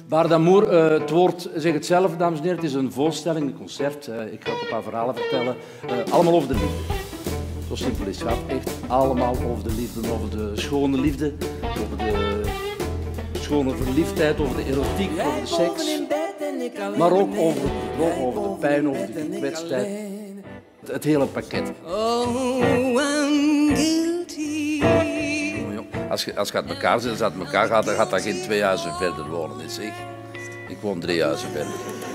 Bar d'Amour, het woord zegt het zelf, dames en heren. Het is een voorstelling, een concert. Ik ga ook een paar verhalen vertellen. Allemaal over de liefde. Zo simpel is het. Het gaat echt allemaal over de liefde. Over de schone liefde. Over de schone verliefdheid. Over de erotiek. Over de seks. Maar ook over de pijn. Over de gekwetstheid. Het hele pakket. Oh, I'm guilty. Als je uit elkaar zit, dan gaat dat geen 2 huizen verder worden. Zeg. Ik woon 3 huizen verder.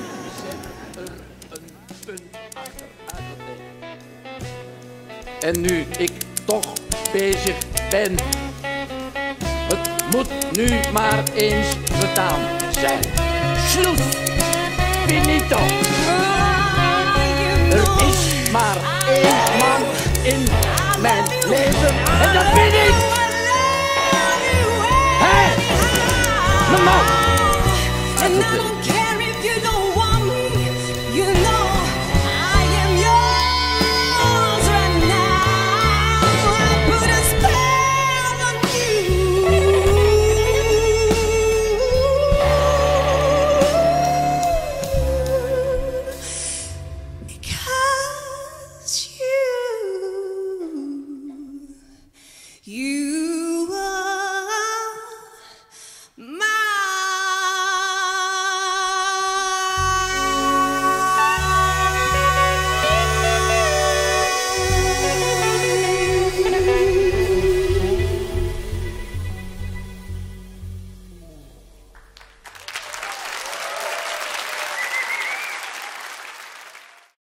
En nu ik toch bezig ben, het moet nu maar eens gedaan zijn. Schluss, finito. Er is maar 1 man in mijn leven en dat ben ik. Hey, mijn man. And I don't care if you don't want me, you know I am yours right now. I put a spell on you. Because you